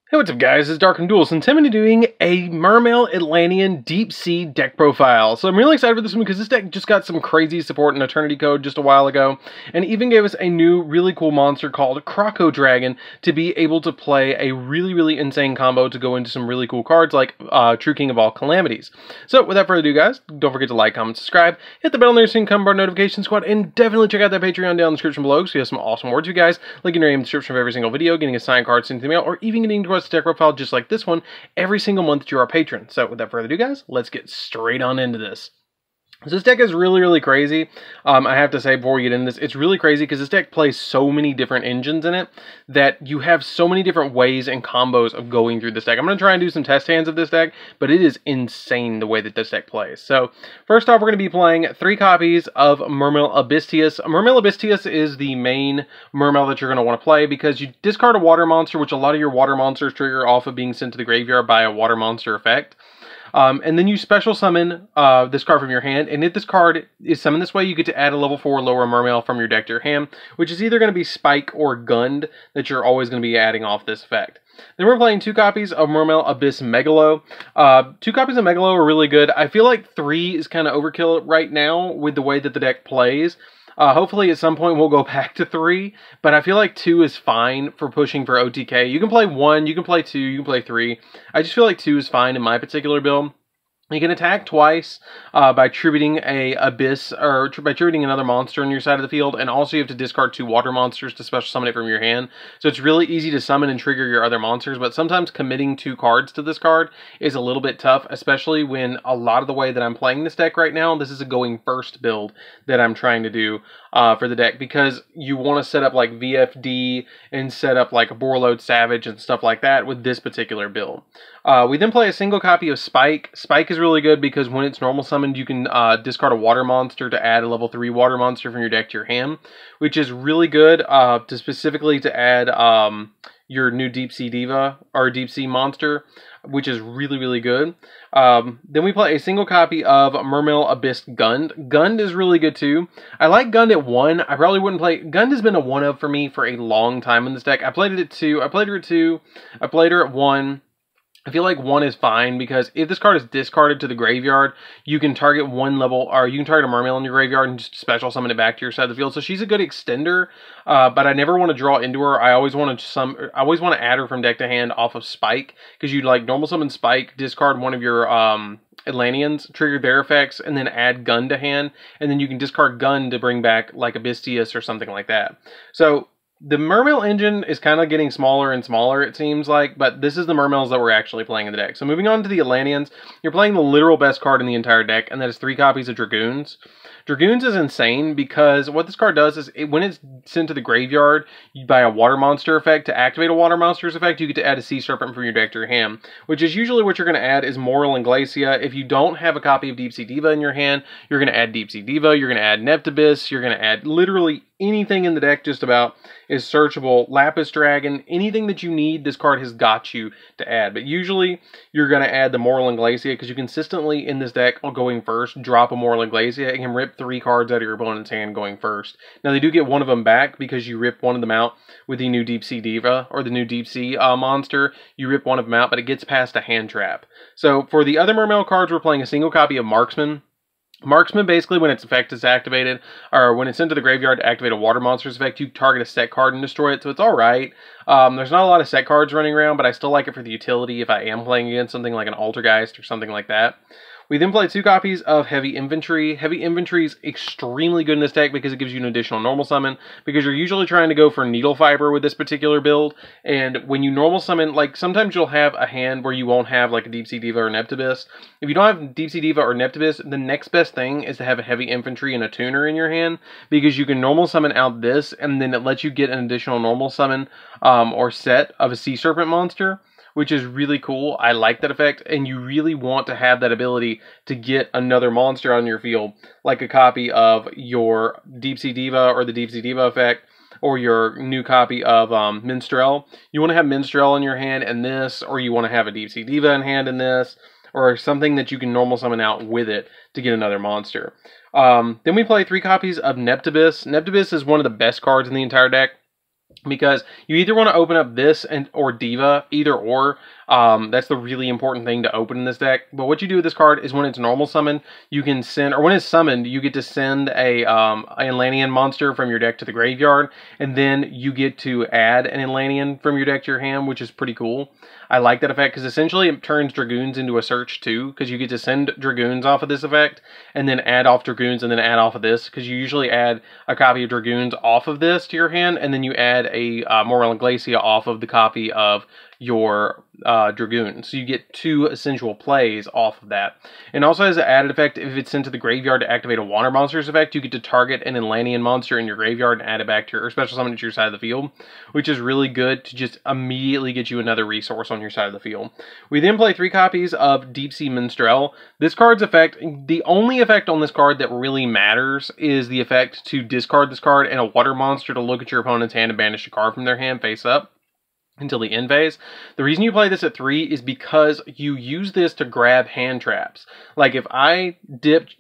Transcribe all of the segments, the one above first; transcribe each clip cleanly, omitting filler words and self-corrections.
Hey, what's up guys, it's Dark and Duels, and today I'm doing a Mermail Atlantean Deep Sea deck profile. So I'm really excited for this one because this deck just got some crazy support in Eternity Code just a while ago, and even gave us a new really cool monster called Croco Dragon to be able to play a really insane combo to go into some really cool cards like True King of All Calamities. So without further ado guys, don't forget to like, comment, subscribe, hit the bell near so you can come to our notification squad, and definitely check out that Patreon down in the description below because we have some awesome words for you guys, like in the description of every single video, getting a signed card sent to the mail, or even getting to deck profile just like this one every single month that you're our patron. So without further ado guys, let's get straight on into this. So this deck is really crazy. I have to say before we get into this, it's really crazy because this deck plays so many different engines in it that you have so many different ways and combos of going through this deck. I'm going to try and do some test hands of this deck, but it is insane the way that this deck plays. So first off, we're going to be playing 3 copies of Mermail Abystius. Mermail Abystius is the main Mermail that you're going to want to play because you discard a water monster, which a lot of your water monsters trigger off of being sent to the graveyard by a water monster effect. And then you special summon this card from your hand, and if this card is summoned this way, you get to add a level 4 lower Mermail from your deck to your hand, which is either going to be Spike or Gund that you're always going to be adding off this effect. Then we're playing 2 copies of Mermail Abyss Megalo. 2 copies of Megalo are really good. I feel like 3 is kind of overkill right now with the way that the deck plays. Hopefully at some point we'll go back to 3, but I feel like 2 is fine for pushing for OTK. You can play 1, you can play 2, you can play 3. I just feel like 2 is fine in my particular build. You can attack twice by tributing a Abyss, or by tributing another monster on your side of the field, and also you have to discard 2 water monsters to special summon it from your hand. So it's really easy to summon and trigger your other monsters, but sometimes committing 2 cards to this card is a little bit tough, especially when a lot of the way that I'm playing this deck right now, this is a going first build that I'm trying to do for the deck, because you want to set up like VFD and set up like a Borreload Savage and stuff like that with this particular build. We then play a single copy of Spike. Spike is really good because when it's normal summoned, you can discard a water monster to add a level 3 water monster from your deck to your hand, which is really good to specifically to add your new Deep Sea Diva or Deep Sea monster, which is really good. Then we play a single copy of Mermail Abyss Gund. Gund is really good too. I like Gund at 1. I probably wouldn't play... Gund has been a 1-of for me for a long time in this deck. I played it at 2. I played her at 2. I played her at 1. I feel like 1 is fine because if this card is discarded to the graveyard, you can target 1 level, or you can target a Mermail in your graveyard and just special summon it back to your side of the field. So she's a good extender, but I never want to draw into her. I always want to add her from deck to hand off of Spike, because you'd like normal summon Spike, discard one of your Atlanteans, trigger their effects, and then add Gun to hand, and then you can discard Gun to bring back like Abystius or something like that. So the Mermail engine is kind of getting smaller and smaller, it seems like, but this is the Mermails that we're actually playing in the deck. So moving on to the Atlanteans, you're playing the literal best card in the entire deck, and that is 3 copies of Dragoons. Dragoons is insane because what this card does is when it's sent to the graveyard by a water monster effect, to activate a water monster's effect, you get to add a Sea Serpent from your deck to your hand, which is usually what you're going to add is Moral and Glacia. If you don't have a copy of Deep Sea Diva in your hand, you're going to add Deep Sea Diva, you're going to add Neptibus, you're going to add literally anything in the deck just about is searchable. Lapis Dragon, anything that you need, this card has got you to add. But usually you're going to add the Moral and Glacia because you consistently in this deck going first drop a Moral and Glacia and can rip 3 cards out of your opponent's hand going first. Now they do get 1 of them back because you rip 1 of them out with the new Deep Sea Diva or the new Deep Sea monster. You rip 1 of them out, but it gets past a hand trap. So for the other Mermail cards, we're playing a single copy of Marksman. Marksman, basically, when its effect is activated, or when it's into the graveyard to activate a water monster's effect, you target a set card and destroy it, so it's alright. There's not a lot of set cards running around, but I still like it for the utility if I am playing against something like an Altergeist or something like that. We then play 2 copies of Heavy Infantry. Heavy Infantry is extremely good in this deck because it gives you an additional normal summon, because you're usually trying to go for Needle Fiber with this particular build, and when you normal summon, like sometimes you'll have a hand where you won't have like a Deep Sea Diva or Neptibus. If you don't have Deep Sea Diva or Neptibus, the next best thing is to have a Heavy Infantry and a Tuner in your hand, because you can normal summon out this, and then it lets you get an additional normal summon or set of a Sea Serpent monster, which is really cool. I like that effect, and you really want to have that ability to get another monster on your field, like a copy of your Deep Sea Diva or the Deep Sea Diva effect, or your new copy of Minstrel. You want to have Minstrel in your hand in this, or you want to have a Deep Sea Diva in hand in this, or something that you can normal summon out with it to get another monster. Then we play 3 copies of Neptibus. Neptibus is one of the best cards in the entire deck. because you either want to open up this or Diva, either or. That's the really important thing to open in this deck. But what you do with this card is when it's normal summon, you can send, or when it's summoned, you get to send a Atlantean monster from your deck to the graveyard, and then you get to add an Atlantean from your deck to your hand, which is pretty cool. I like that effect because essentially it turns Dragoons into a search too, because you get to send Dragoons off of this effect, and then add off Dragoons, and then add off of this, because you usually add a copy of Dragoons off of this to your hand, and then you add a Morellan Glacia off of the copy of your Dragoon. So you get 2 essential plays off of that. And also has an added effect, if it's sent to the graveyard to activate a Water Monsters effect, you get to target an Atlantean monster in your graveyard and add it back to your, or special summon it to your side of the field, which is really good to just immediately get you another resource on your side of the field. We then play 3 copies of Deep Sea Minstrel. This card's effect, the only effect on this card that really matters is the effect to discard this card and a water monster to look at your opponent's hand and banish a card from their hand face up until the end phase. The reason you play this at 3 is because you use this to grab hand traps. Like if I ditch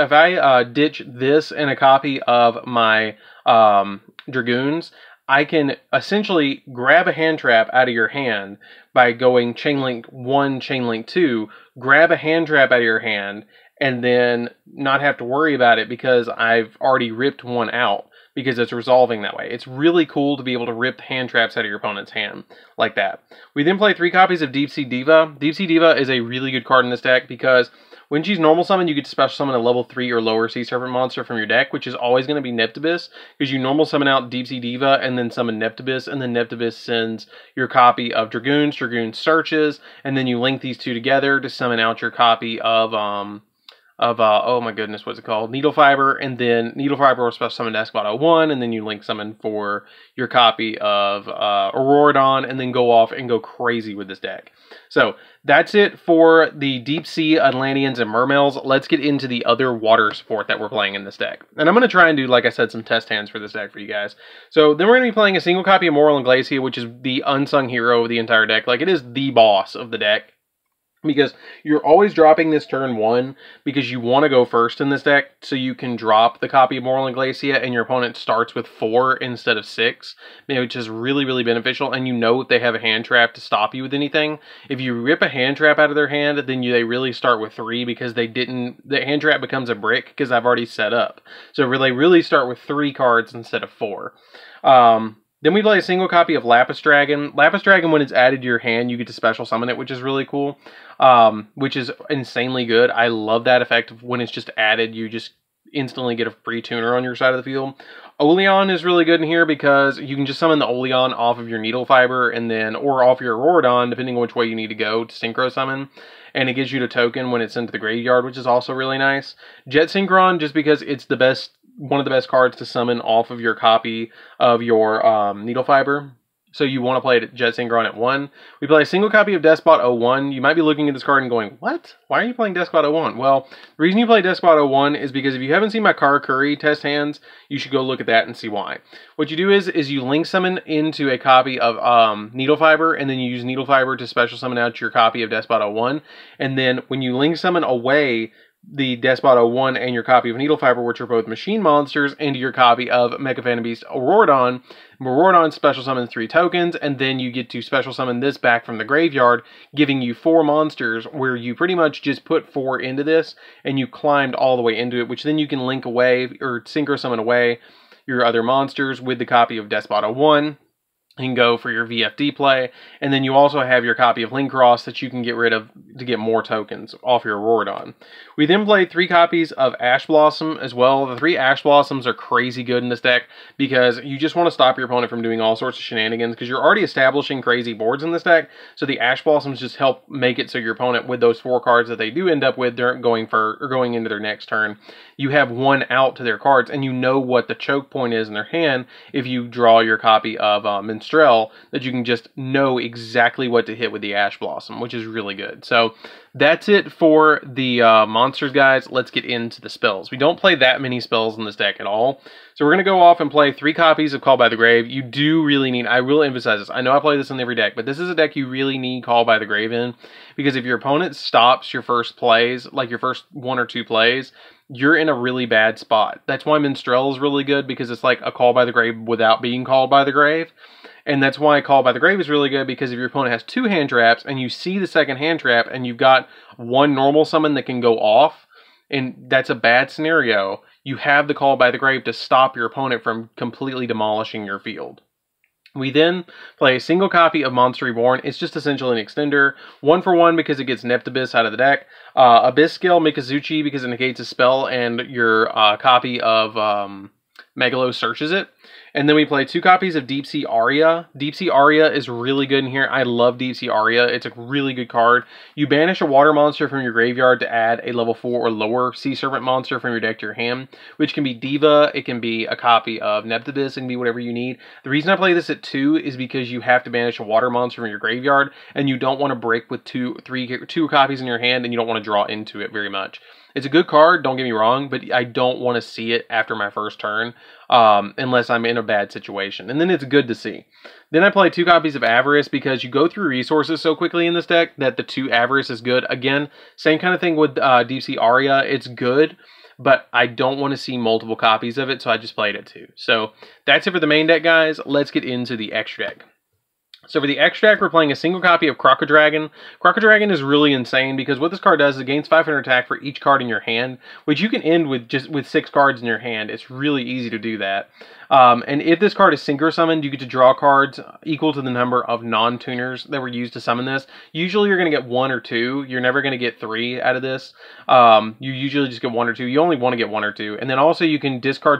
this and a copy of my Dragoons, I can essentially grab a hand trap out of your hand by going Chainlink 1, Chainlink 2, grab a hand trap out of your hand, and then not have to worry about it because I've already ripped one out, because it's resolving that way. It's really cool to be able to rip hand traps out of your opponent's hand like that. We then play 3 copies of Deep Sea Diva. Deep Sea Diva is a really good card in this deck because when she's normal summon, you get to special summon a level 3 or lower Sea Serpent monster from your deck, which is always going to be Neptibus, because you normal summon out Deep Sea Diva and then summon Neptibus, and then Neptibus sends your copy of Dragoons, Dragoon searches, and then you link these 2 together to summon out your copy of oh my goodness, what's it called? Needle Fiber, and then Needle Fiber will special summon Despot 01, and then you link summon for your copy of Auroradon, and then go off and go crazy with this deck. So that's it for the Deep Sea Atlanteans and Mermails. Let's get into the other water support that we're playing in this deck. And I'm going to try and do, like I said, some test hands for this deck for you guys. So then we're going to be playing a single copy of Morellan Glacia, which is the unsung hero of the entire deck. Like, it is the boss of the deck, because you're always dropping this turn 1 because you want to go first in this deck, so you can drop the copy of Morellan Glacia and your opponent starts with 4 instead of 6, which is really, really beneficial, and you know they have a hand trap to stop you with anything. If you rip a hand trap out of their hand, then they really start with 3 because the hand trap becomes a brick because I've already set up. So they really start with 3 cards instead of 4. Then we play a single copy of Lapis Dragon. Lapis Dragon, when it's added to your hand, you get to special summon it, which is really cool, which is insanely good. I love that effect of when it's just added, you just instantly get a free tuner on your side of the field. Oleon is really good in here because you can just summon the Oleon off of your Needle Fiber and then, or off your Auroradon, depending on which way you need to go to synchro summon. And it gives you the token when it's sent to the graveyard, which is also really nice. Jet Synchron, just because it's the best, one of the best cards to summon off of your copy of your Needle Fiber. So you want to play it at Jet Synchron at 1. We play a single copy of Despot 01. You might be looking at this card and going, what? Why are you playing Despot 01? Well, the reason you play Despot 01 is because if you haven't seen my Karakuri test hands, you should go look at that and see why. What you do is you link summon into a copy of Needle Fiber, and then you use Needle Fiber to special summon out your copy of Despot 01. And then when you link summon away the Despot 01 and your copy of Needle Fiber, which are both machine monsters, into your copy of Mecha Phantom Beast Auroradon, Auroradon special summons 3 tokens, and then you get to special summon this back from the graveyard, giving you 4 monsters, where you pretty much just put 4 into this, and you climbed all the way into it, which then you can link away, or synchro summon away your other monsters with the copy of Despot 01. You can go for your VFD play, and then you also have your copy of Linkross that you can get rid of to get more tokens off your Auroradon. We then played 3 copies of Ash Blossom as well. The 3 Ash Blossoms are crazy good in this deck because you just want to stop your opponent from doing all sorts of shenanigans because you're already establishing crazy boards in this deck, so the Ash Blossoms just help make it so your opponent, with those 4 cards that they do end up with, they're going into their next turn, you have 1 out to their cards, and you know what the choke point is in their hand if you draw your copy of Minstrel, that you can just know exactly what to hit with the Ash Blossom, which is really good. So that's it for the monsters, guys. Let's get into the spells. We don't play that many spells in this deck at all. So we're going to go off and play 3 copies of Call by the Grave. You do really need, I will emphasize this, I know I play this in every deck, but this is a deck you really need Call by the Grave in, because if your opponent stops your first plays, like your first 1 or 2 plays, you're in a really bad spot. That's why Minstrel is really good, because it's like a Call by the Grave without being called by the grave. And that's why Call by the Grave is really good, because if your opponent has 2 hand traps and you see the second hand trap and you've got 1 normal summon that can go off, and that's a bad scenario, you have the Call by the Grave to stop your opponent from completely demolishing your field. We then play a single copy of Monster Reborn. It's just essentially an extender. 1 for 1 because it gets Neptibus out of the deck. Abyss Scale Mikazuchi because it negates a spell and your copy of Megalo searches it. And then we play 2 copies of Deep Sea Aria. Deep Sea Aria is really good in here. I love Deep Sea Aria. It's a really good card. You banish a water monster from your graveyard to add a level 4 or lower Sea Serpent monster from your deck to your hand, which can be Diva, it can be a copy of Neptibus, it can be whatever you need. The reason I play this at 2 is because you have to banish a water monster from your graveyard, and you don't want to break with 2 copies in your hand, and you don't want to draw into it very much. It's a good card, don't get me wrong, but I don't want to see it after my first turn, unless I'm in a bad situation. And then it's good to see. Then I play 2 copies of Avarice because you go through resources so quickly in this deck that the 2 Avarice is good. Again, same kind of thing with Deep Sea Aria. It's good, but I don't want to see multiple copies of it, so I just played it 2. So that's it for the main deck, guys. Let's get into the extra deck. So for the extra deck, we're playing a single copy of Crocodragon. Crocodragon is really insane because what this card does is it gains 500 attack for each card in your hand, which you can end with just with 6 cards in your hand. It's really easy to do that. And if this card is synchro summoned, you get to draw cards equal to the number of non-tuners that were used to summon this. Usually you're going to get 1 or 2. You're never going to get 3 out of this. You usually just get 1 or 2. You only want to get 1 or 2. And then also you can discard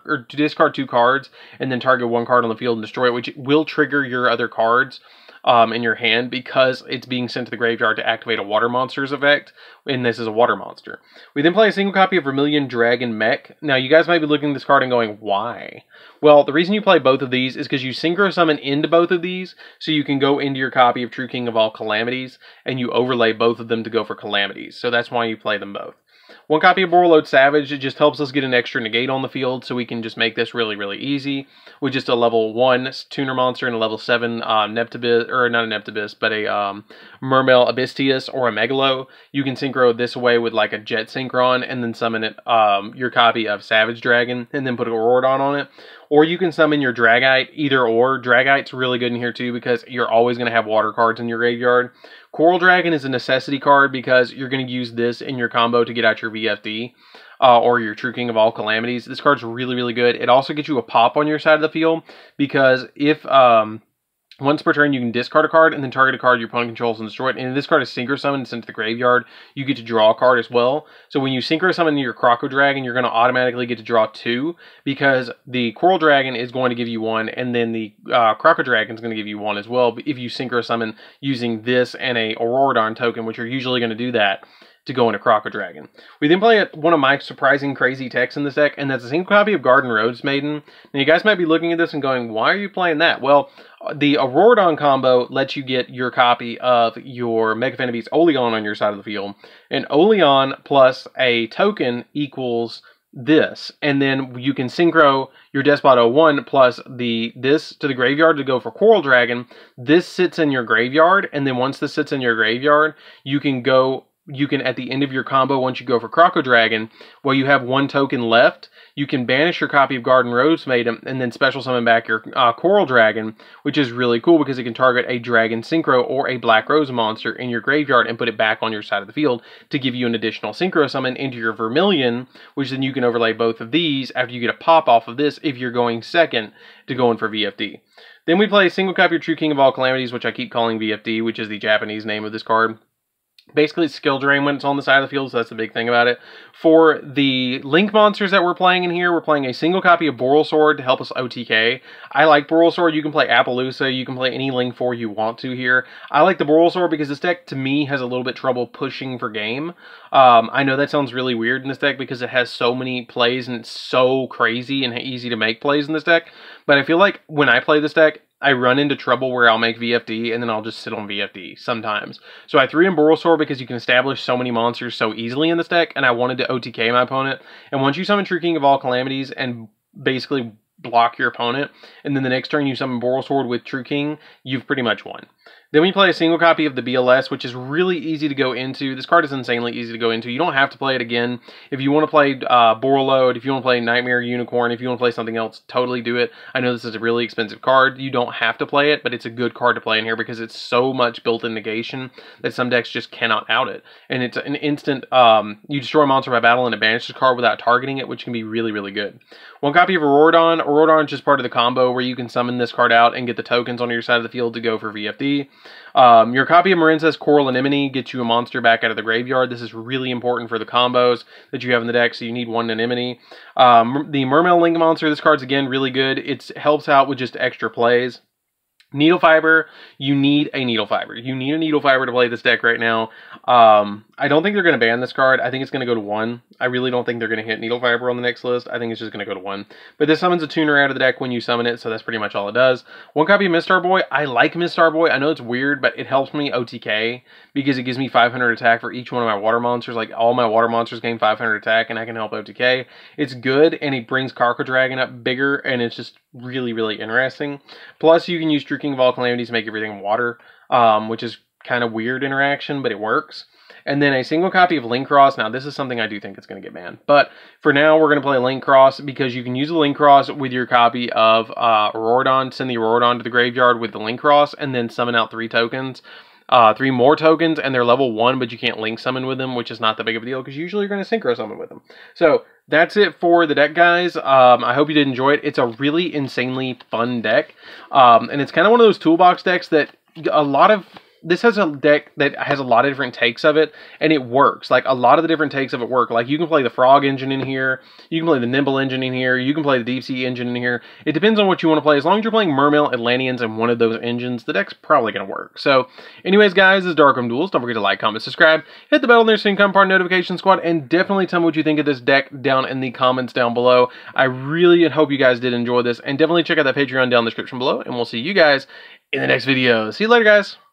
2 cards and then target 1 card on the field and destroy it, which will trigger your other cards in your hand because it's being sent to the graveyard to activate a water monster's effect, and this is a water monster. We then play a single copy of Vermilion Dragon Mech. Now, you guys might be looking at this card and going, why? Well, the reason you play both of these is because you synchro summon into both of these, so you can go into your copy of True King of All Calamities, and you overlay both of them to go for Calamities. So that's why you play them both. 1 copy of Borreload Savage, it just helps us get an extra negate on the field, so we can just make this really, really easy with just a level 1 tuner monster and a level 7 Neptibus, or not a Neptibus, but a Mermail Abystius or a Megalo. You can synchro this away with like a Jet Synchron and then summon it your copy of Savage Dragon and then put a Auroradon on it. Or you can summon your Dragite, either or. Dragite's really good in here too because you're always going to have water cards in your graveyard. Coral Dragon is a necessity card because you're going to use this in your combo to get out your VFD or your True King of All Calamities. This card's really, really good. It also gets you a pop on your side of the field because if once per turn you can discard a card and then target a card your opponent controls and destroy it. And if this card is synchro summoned and sent to the graveyard, you get to draw a card as well. So when you synchro summon your Crocodragon, you're going to automatically get to draw 2 because the Coral Dragon is going to give you 1 and then the Crocodragon is going to give you 1 as well if you synchro summon using this and a Auroradon token, which are usually going to do that to go into Crocodragon. We then play one of my surprising crazy techs in this deck, and that's a single copy of Garden Roads Maiden. Now you guys might be looking at this and going, why are you playing that? Well, the Auroradon combo lets you get your copy of your Mega Beast Oleon on your side of the field, and Oleon plus a token equals this, and then you can synchro your Despot 01 plus this to the graveyard to go for Coral Dragon. This sits in your graveyard, and then once this sits in your graveyard, you can at the end of your combo, once you go for Crocodragon, while you have 1 token left, you can banish your copy of Garden Roads Maiden and then special summon back your Coral Dragon, which is really cool because it can target a Dragon Synchro or a Black Rose monster in your graveyard and put it back on your side of the field to give you an additional Synchro summon into your Vermilion, which then you can overlay both of these after you get a pop off of this if you're going second to go in for VFD. Then we play a single copy of True King of All Calamities, which I keep calling VFD, which is the Japanese name of this card. Basically, it's skill drain when it's on the side of the field, so that's the big thing about it. For the Link monsters that we're playing in here, we're playing a single copy of Borrelsword to help us OTK. I like Borrelsword. You can play Appaloosa. You can play any Link 4 you want to here. I like the Borrelsword because this deck, to me, has a little bit trouble pushing for game. I know that sounds really weird in this deck because it has so many plays and it's so crazy and easy to make plays in this deck. But I feel like when I play this deck, I run into trouble where I'll make VFD and then I'll just sit on VFD sometimes. So I threw in Borrelsword because you can establish so many monsters so easily in this deck, and I wanted to OTK my opponent. And once you summon True King of All Calamities and basically block your opponent, and then the next turn you summon Borrelsword with True King, you've pretty much won. Then we play a single copy of the BLS, which is really easy to go into. This card is insanely easy to go into. You don't have to play it again. If you want to play Borreload, if you want to play Nightmare Unicorn, if you want to play something else, totally do it. I know this is a really expensive card. You don't have to play it, but it's a good card to play in here because it's so much built-in negation that some decks just cannot out it. And it's an instant, you destroy a monster by battle and it banishes the card without targeting it, which can be really, really good. One copy of Auroradon. Auroradon is just part of the combo where you can summon this card out and get the tokens on your side of the field to go for VFD. Your copy of Marincess Coral Anemone gets you a monster back out of the graveyard. This is really important for the combos that you have in the deck, so you need one Anemone. The Mermail Link Monster, this card's again really good. It helps out with just extra plays. Needle Fiber, you need a Needle Fiber. You need a Needle Fiber to play this deck right now. I don't think they're going to ban this card. I think it's going to go to 1. I really don't think they're going to hit Needle Fiber on the next list. I think it's just going to go to 1. But this summons a tuner out of the deck when you summon it, so that's pretty much all it does. One copy of Mistar Boy. I like Mistar Boy. I know it's weird, but it helps me OTK because it gives me 500 attack for each one of my water monsters. Like, all my water monsters gain 500 attack, and I can help OTK. It's good, and it brings Carco Dragon up bigger, and it's just really, really interesting. Plus, you can use True King of All Calamities to make everything water, which is kind of weird interaction, but it works. And then a single copy of Link Cross. Now, this is something I do think is going to get banned. But for now, we're going to play Link Cross because you can use the Link Cross with your copy of Auroradon. Send the Auroradon to the graveyard with the Link Cross and then summon out 3 tokens. 3 more tokens, and they're level 1, but you can't link summon with them, which is not that big of a deal because usually you're going to synchro summon with them. So that's it for the deck, guys. I hope you did enjoy it. It's a really insanely fun deck, and it's kind of one of those toolbox decks that this has a deck that has a lot of different takes of it, and it works. Like, a lot of the different takes of it work. Like, you can play the Frog engine in here, you can play the Nimble engine in here, you can play the Deep Sea engine in here. It depends on what you want to play. As long as you're playing Mermail Atlanteans and one of those engines, the deck's probably going to work. So, anyways, guys, this is Dark Duels. Don't forget to like, comment, subscribe, hit the bell there so you can become part of the notification squad, and definitely tell me what you think of this deck down in the comments down below. I really hope you guys did enjoy this, and definitely check out that Patreon down in the description below, and we'll see you guys in the next video. See you later, guys.